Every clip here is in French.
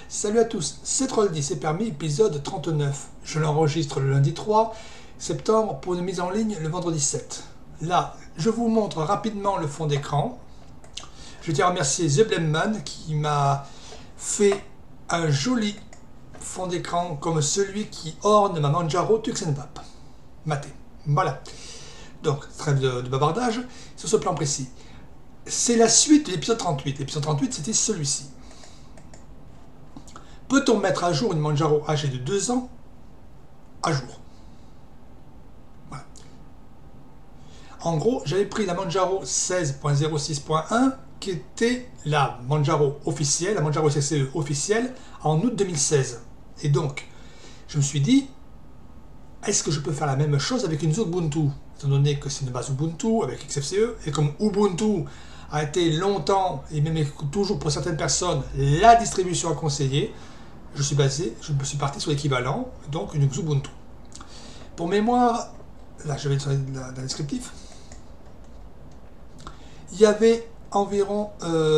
Salut à tous, c'est Trolldy, c'est permis, épisode 39. Je l'enregistre le lundi 3 septembre pour une mise en ligne le vendredi 7. Là, je vous montre rapidement le fond d'écran. Je tiens à remercier The Blemman qui m'a fait un joli fond d'écran comme celui qui orne ma Manjaro Tuxenbap. Maté. Voilà. Donc, trêve de bavardage sur ce plan précis. C'est la suite de l'épisode 38. L'épisode 38, c'était celui-ci. Peut-on mettre à jour une Manjaro âgée de 2 ans à jour? Voilà. En gros, j'avais pris la Manjaro 16.06.1 qui était la Manjaro officielle, la Manjaro CCE officielle en août 2016. Et donc, je me suis dit, est-ce que je peux faire la même chose avec une Ubuntu? Étant donné que c'est une base Ubuntu avec XFCE, et comme Ubuntu a été longtemps, et même toujours pour certaines personnes, la distribution à conseiller, je me suis parti sur l'équivalent, donc une Ubuntu. Pour mémoire, là je vais sur la descriptif, il y avait environ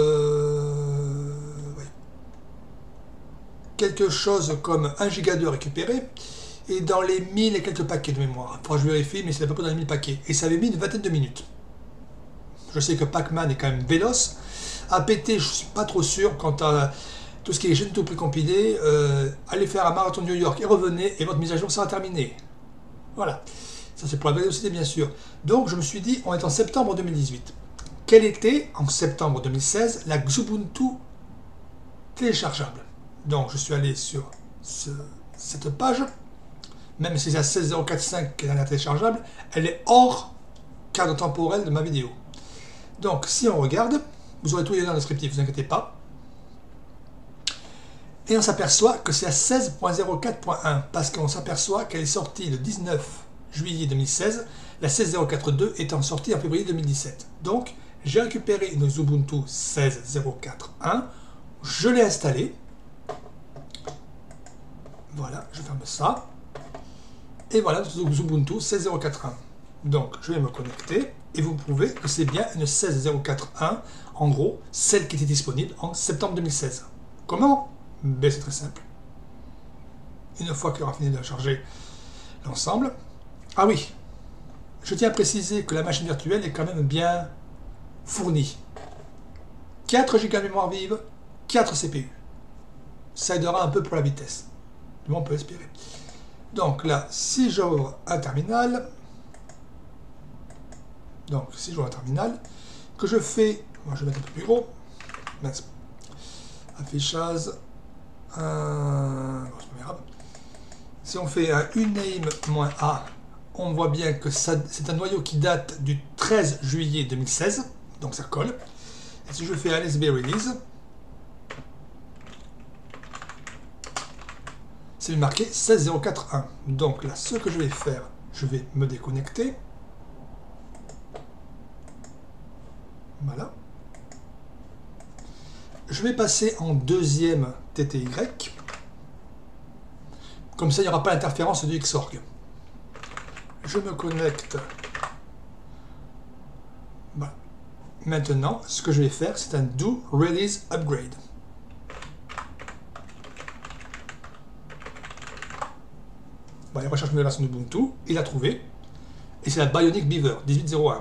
quelque chose comme 1 giga de récupéré, et dans les 1000 et quelques paquets de mémoire. Faudra que je vérifie, mais c'est à peu près dans les 1000 paquets. Et ça avait mis une vingtaine de minutes. Je sais que Pacman est quand même véloce. APT, je ne suis pas trop sûr. Quant à tout ce qui est Gentoo précompilé, allez faire un marathon de New York et revenez, et votre mise à jour sera terminée. Voilà. Ça, c'est pour la vélocité, bien sûr. Donc, je me suis dit, on est en septembre 2018. Quelle était, en septembre 2016, la Xubuntu téléchargeable? Donc, je suis allé sur cette page. Même si c'est la 16045 qui est la téléchargeable, elle est hors cadre temporel de ma vidéo. Donc, si on regarde, vous aurez tous les liens dans le descriptif, ne vous inquiétez pas. Et on s'aperçoit que c'est la 16.04.1, parce qu'on s'aperçoit qu'elle est sortie le 19 juillet 2016, la 16.04.2 étant sortie en février 2017. Donc, j'ai récupéré une Ubuntu 16.04.1, je l'ai installée. Voilà, je ferme ça. Et voilà, Ubuntu 16.04.1. Donc, je vais me connecter et vous prouvez que c'est bien une 16.04.1, en gros, celle qui était disponible en septembre 2016. Comment? Ben, c'est très simple. Une fois qu'il aura fini de charger l'ensemble. Ah oui, je tiens à préciser que la machine virtuelle est quand même bien fournie. 4 Go de mémoire vive, 4 CPU. Ça aidera un peu pour la vitesse. Du moins, on peut espérer. Donc là, si j'ouvre un terminal, que je fais, moi je vais mettre un peu plus gros, affichage, si on fait un uname-a, on voit bien que c'est un noyau qui date du 13 juillet 2016, donc ça colle. Et si je fais un LSB release, c'est marqué 16.04.1. Donc là, ce que je vais faire, je vais me déconnecter. Voilà. Je vais passer en deuxième TTY. Comme ça, il n'y aura pas l'interférence du Xorg. Je me connecte. Voilà. Maintenant, ce que je vais faire, c'est un Do Release Upgrade. Il recherche une version d'Ubuntu, il a trouvé, et c'est la Bionic Beaver 18.01.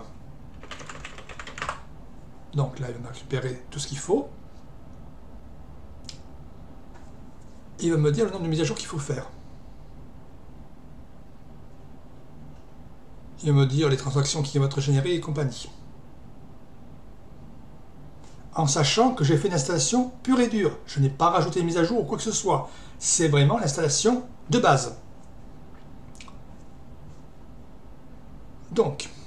Donc là, il va récupérer tout ce qu'il faut. Il va me dire le nombre de mises à jour qu'il faut faire. Il va me dire les transactions qui vont être générées et compagnie. En sachant que j'ai fait une installation pure et dure. Je n'ai pas rajouté une mise à jour ou quoi que ce soit. C'est vraiment l'installation de base. Donc,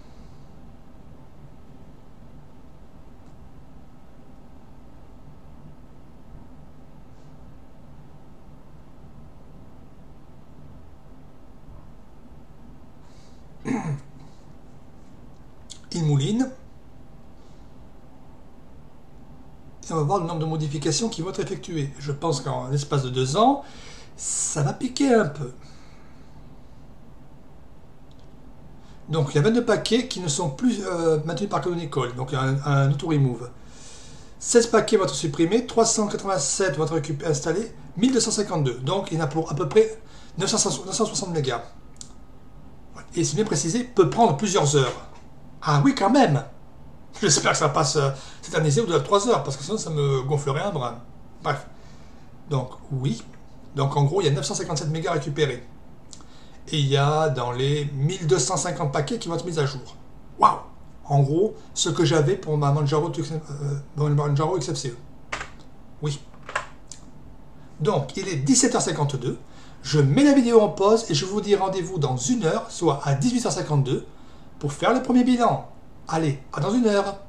il mouline. Et on va voir le nombre de modifications qui vont être effectuées. Je pense qu'en l'espace de 2 ans, ça va piquer un peu. Donc il y a 22 paquets qui ne sont plus maintenus par Canonical, donc un auto-remove. 16 paquets vont être supprimés, 387 vont être installés, 1252. Donc il y en a pour à peu près 960 mégas. Et c'est bien précisé, peut prendre plusieurs heures. Ah oui, quand même. J'espère que ça passe cette année-ci au-delà de 3 heures, parce que sinon ça me gonflerait un bras. Bref. Donc oui. Donc en gros, il y a 957 mégas récupérés. Et il y a dans les 1250 paquets qui vont être mis à jour. Waouh! En gros, ce que j'avais pour ma Manjaro XFCE. Oui. Donc, il est 17h52. Je mets la vidéo en pause et je vous dis rendez-vous dans 1 heure, soit à 18h52, pour faire le premier bilan. Allez, à dans 1 heure.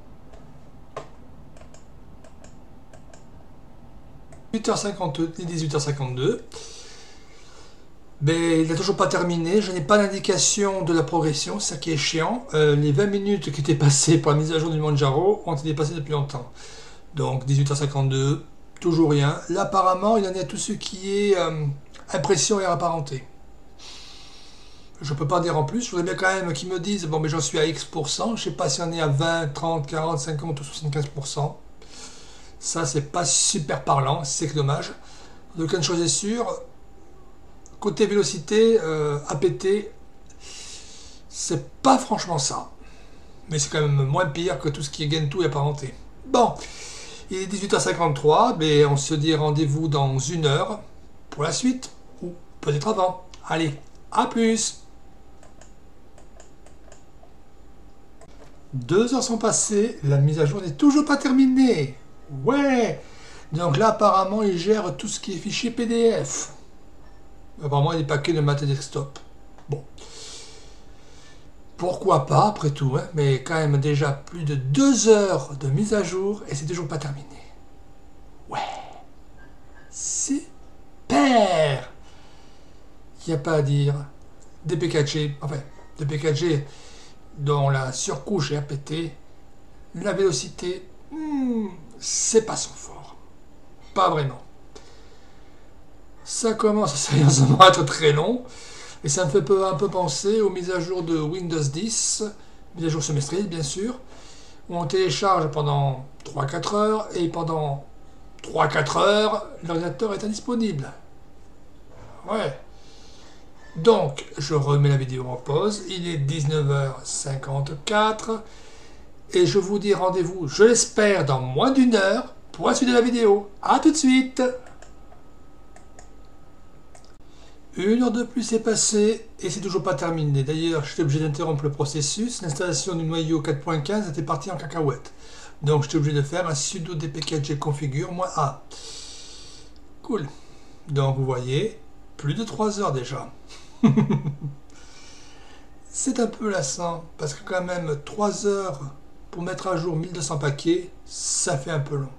8h52 et 18h52. Mais il n'a toujours pas terminé, je n'ai pas d'indication de la progression, c'est ça qui est chiant. Les 20 minutes qui étaient passées pour la mise à jour du Manjaro ont été dépassées depuis longtemps. Donc 18h52, toujours rien. Là apparemment il en est à tout ce qui est impression et apparenté. Je peux pas dire en plus, je voudrais bien quand même qu'ils me disent, bon mais j'en suis à X%, je sais pas si on est à 20, 30, 40, 50 ou 75%. Ça c'est pas super parlant, c'est que dommage. Donc une chose est sûre, côté vélocité, APT, c'est pas franchement ça. Mais c'est quand même moins pire que tout ce qui est Gentoo et apparenté. Bon, il est 18h53, mais on se dit rendez-vous dans 1 heure pour la suite, ou peut-être avant. Allez, à plus! 2 heures sont passées, la mise à jour n'est toujours pas terminée. Ouais! Donc là, apparemment, il gère tout ce qui est fichier PDF. Apparemment, il y a des paquets de maths desktop. Bon. Pourquoi pas, après tout, hein, mais quand même déjà plus de 2 heures de mise à jour et c'est toujours pas terminé. Ouais. Super! Il n'y a pas à dire. DP4G, enfin, DP4G dont la surcouche est APT, la vélocité, c'est pas son fort. Pas vraiment. Ça commence sérieusement à être très long. Et ça me fait un peu penser aux mises à jour de Windows 10, mise à jour semestrielle bien sûr, où on télécharge pendant 3-4 heures, et pendant 3-4 heures, l'ordinateur est indisponible. Ouais. Donc, je remets la vidéo en pause, il est 19h54, et je vous dis rendez-vous, je l'espère, dans moins d'1 heure, pour la suite de la vidéo. A tout de suite! 1 heure de plus est passée et c'est toujours pas terminé. D'ailleurs, j'étais obligé d'interrompre le processus. L'installation du noyau 4.15 était partie en cacahuète. Donc, j'étais obligé de faire un sudo dp4g configure -a. Cool. Donc, vous voyez, plus de 3 heures déjà. C'est un peu lassant parce que quand même 3 heures pour mettre à jour 1200 paquets, ça fait un peu long.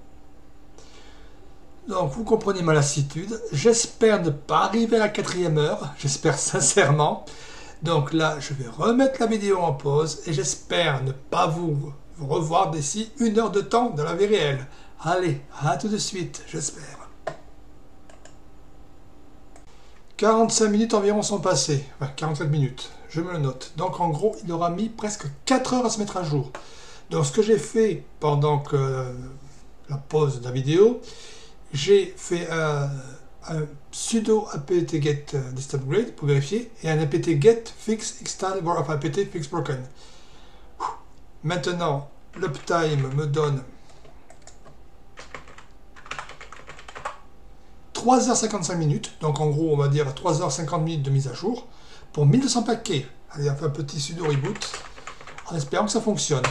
Donc vous comprenez ma lassitude, j'espère ne pas arriver à la 4e heure, j'espère sincèrement. Donc là, je vais remettre la vidéo en pause et j'espère ne pas vous revoir d'ici 1 heure de temps dans la vie réelle. Allez, à tout de suite, j'espère. 45 minutes environ sont passées, enfin 44 minutes, je me le note. Donc en gros, il aura mis presque 4 heures à se mettre à jour. Donc ce que j'ai fait pendant que la pause de la vidéo, j'ai fait un sudo apt-get upgrade pour vérifier et un apt-get fix install, enfin apt fix broken. Maintenant, l'uptime me donne 3h55 minutes, donc en gros on va dire 3h50 minutes de mise à jour pour 1200 paquets. Allez, on fait un petit sudo reboot en espérant que ça fonctionne.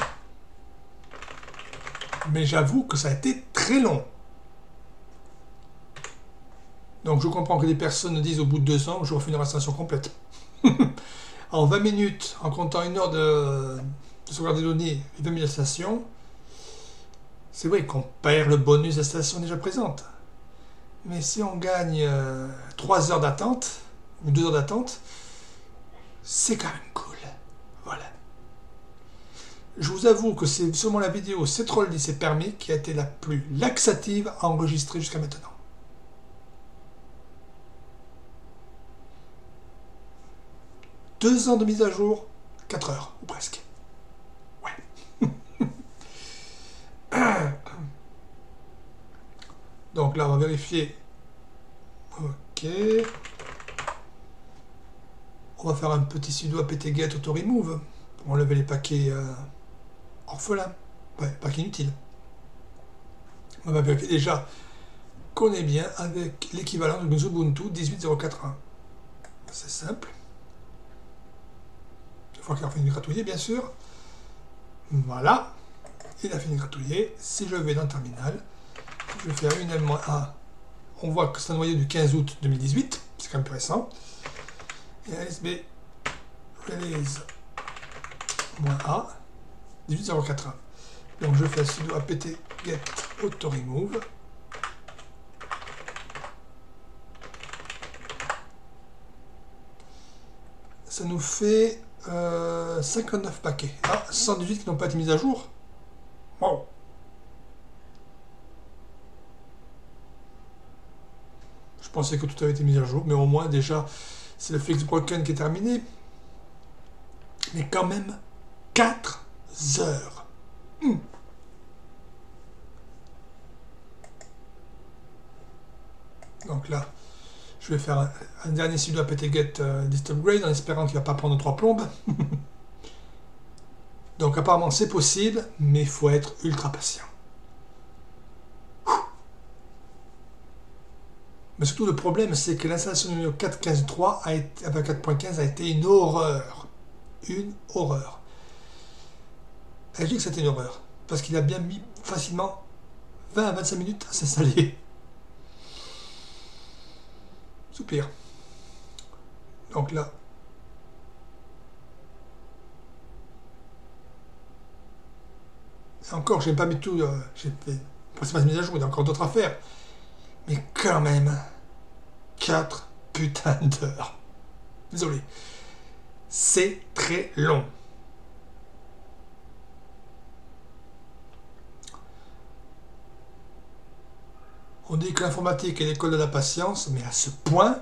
Mais j'avoue que ça a été très long. Donc je comprends que des personnes disent au bout de 2 ans, je refais une installation complète. En 20 minutes, en comptant 1 heure de sauvegarde des données et 20 000 installations, c'est vrai qu'on perd le bonus d'installation déjà présente. Mais si on gagne 3 heures d'attente, ou 2 heures d'attente, c'est quand même cool. Voilà. Je vous avoue que c'est sûrement la vidéo C-Troll dit c'est permis qui a été la plus laxative à enregistrer jusqu'à maintenant. 2 ans de mise à jour, 4 heures, ou presque. Ouais. Donc là, on va vérifier. Ok. On va faire un petit sudo apt-get auto-remove pour enlever les paquets orphelins. Ouais, paquets inutiles. On va vérifier déjà qu'on est bien avec l'équivalent de Ubuntu 18.0.4.1. C'est simple. Il faut qu'il a fini de gratouiller, bien sûr. Voilà. Il a fini de gratouiller. Si je vais dans le terminal, je vais faire une M-A. On voit que c'est un noyau du 15 août 2018. C'est quand même plus récent. Et ASB release-A 18.0.4.1. Donc je fais sudo apt-get auto-remove. Ça nous fait 59 paquets. Ah, 118 qui n'ont pas été mis à jour. Wow. Je pensais que tout avait été mis à jour, mais au moins déjà, c'est le fix broken qui est terminé. Mais quand même, 4 heures. Donc là, je vais faire un dernier sudo apt-get distupgrade en espérant qu'il ne va pas prendre 3 plombes. Donc apparemment c'est possible, mais il faut être ultra patient. Mais surtout le problème, c'est que l'installation numéro 4.15.3 avec 4.15 a été une horreur. Une horreur. Et je dis que c'était une horreur, parce qu'il a bien mis facilement 20 à 25 minutes à s'installer. Soupir. Donc là, et encore, je n'ai pas mis tout, j'ai fait presque pas mise à jour, il y a encore d'autres à faire. Mais quand même, 4 putains d'heures. Désolé. C'est très long. On dit que l'informatique est l'école de la patience, mais à ce point,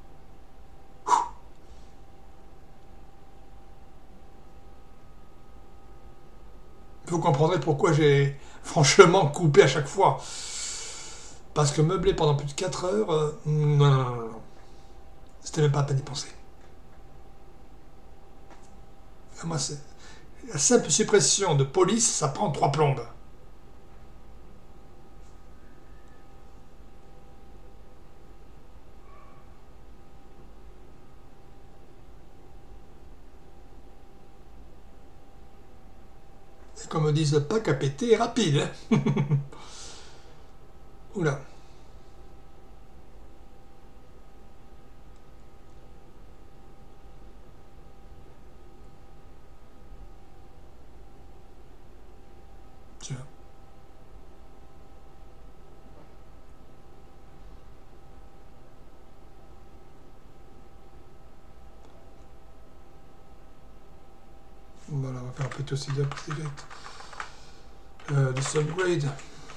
vous comprendrez pourquoi j'ai franchement coupé à chaque fois. Parce que meubler pendant plus de 4 heures, non. C'était même pas à peine d'y penser. Moi, c'est la simple suppression de police, ça prend 3 plombes. Et comme disent, le pack à péter est rapide. Oula. Tiens. Voilà, on va faire un peu aussi de subgrade.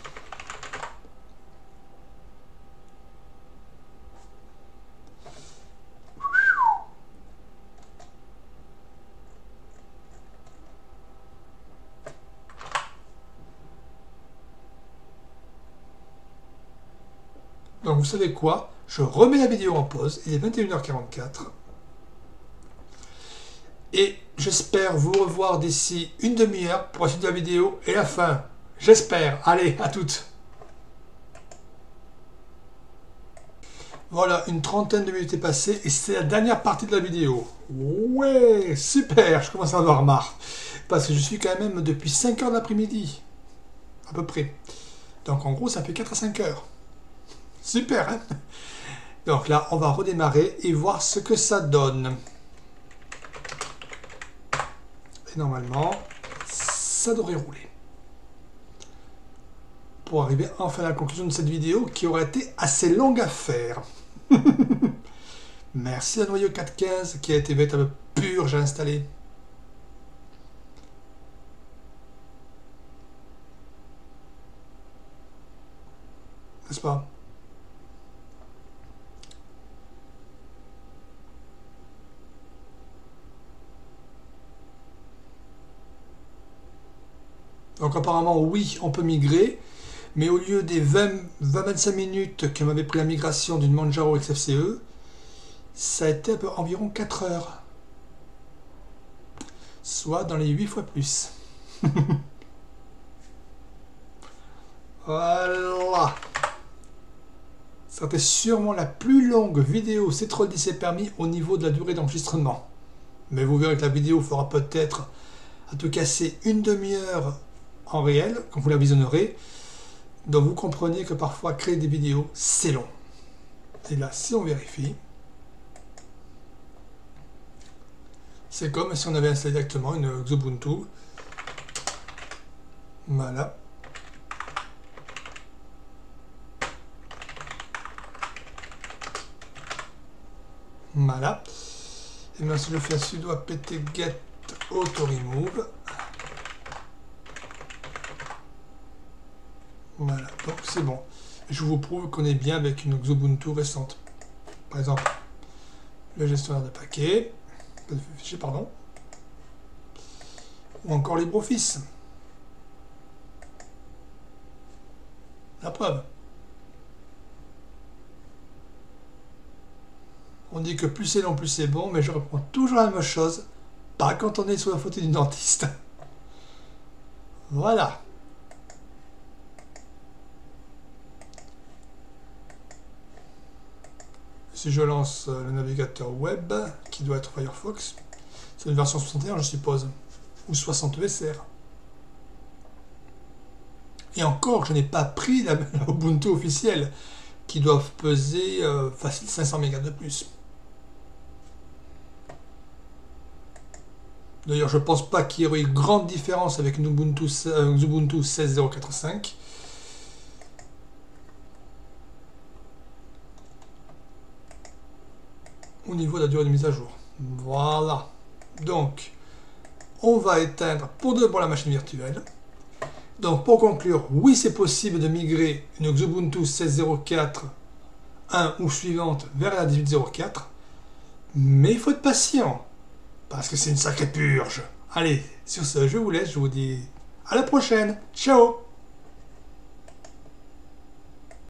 Donc vous savez quoi? Je remets la vidéo en pause, il est 21h44. Et j'espère vous revoir d'ici une demi-heure pour la suite de la vidéo et la fin. J'espère. Allez, à toutes. Voilà, une trentaine de minutes est passée et c'est la dernière partie de la vidéo. Ouais, super, je commence à avoir marre. Parce que je suis quand même depuis 5 heures de l'après-midi. À peu près. Donc en gros, ça fait 4 à 5 heures. Super, hein? Donc là, on va redémarrer et voir ce que ça donne. Et normalement, ça devrait rouler. Pour arriver enfin à la conclusion de cette vidéo qui aurait été assez longue à faire. Merci à noyau 4.15 qui a été véritable purge à installer. N'est-ce pas? Donc apparemment oui, on peut migrer, Mais au lieu des 20-25 minutes que m'avait pris la migration d'une Manjaro XFCE, ça a été environ 4 heures. Soit dans les 8 fois plus. Voilà. C'était sûrement la plus longue vidéo C310 est permis au niveau de la durée d'enregistrement. Mais vous verrez que la vidéo fera peut-être à tout casser une demi-heure en réel, quand vous la visionnerez. Donc vous comprenez que parfois créer des vidéos, c'est long. Et là, si on vérifie, c'est comme si on avait installé directement une Xubuntu. Voilà. Voilà. Et maintenant si je fais un sudo apt get auto remove. Voilà, donc c'est bon. Je vous prouve qu'on est bien avec une Xubuntu récente. Par exemple, le gestionnaire de paquets, fichier, pardon, ou encore LibreOffice. La preuve. On dit que plus c'est long, plus c'est bon, mais je reprends toujours la même chose. Pas quand on est sur la fauteuil du dentiste. Voilà. Si je lance le navigateur web, qui doit être Firefox, c'est une version 61 je suppose, ou 60 ESR. Et encore, je n'ai pas pris la Ubuntu officielle, qui doivent peser facile 500 mégas de plus. D'ailleurs, je ne pense pas qu'il y aurait une grande différence avec une Ubuntu 16.0.4.5. Au niveau de la durée de mise à jour. Voilà. Donc, on va éteindre pour de bon la machine virtuelle. Donc, pour conclure, oui, c'est possible de migrer une Xubuntu 16.04.1 ou suivante vers la 18.04, mais il faut être patient, parce que c'est une sacrée purge. Allez, sur ce, je vous laisse, je vous dis à la prochaine. Ciao!